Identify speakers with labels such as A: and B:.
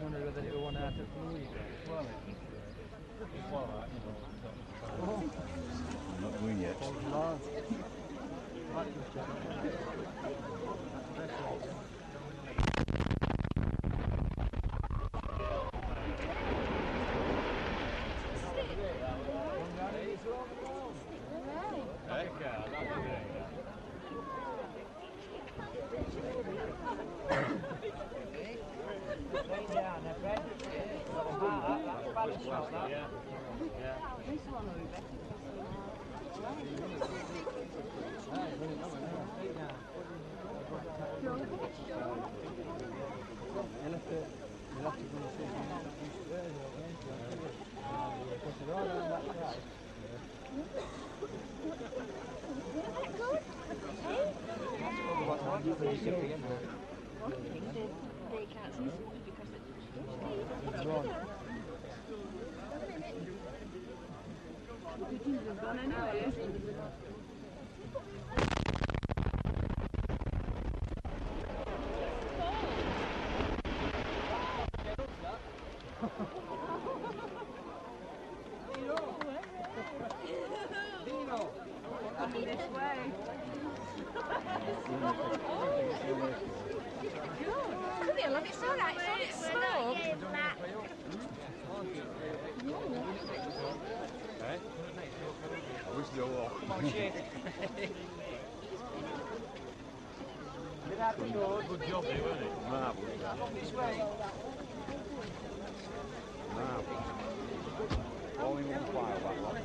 A: wondering whether it was one out of the week.
B: Well, it's alright, you know.
C: I'm not doing yet.
D: They can't see food because it's gone anyway. Coming this way. Come here, love, it's alright, it's on its smoke.
C: Eh? I wish they were.
A: Come on, shake.
C: Good job there, wasn't it? Marvellous.
A: This way.
C: Marvellous. All in one file, that one.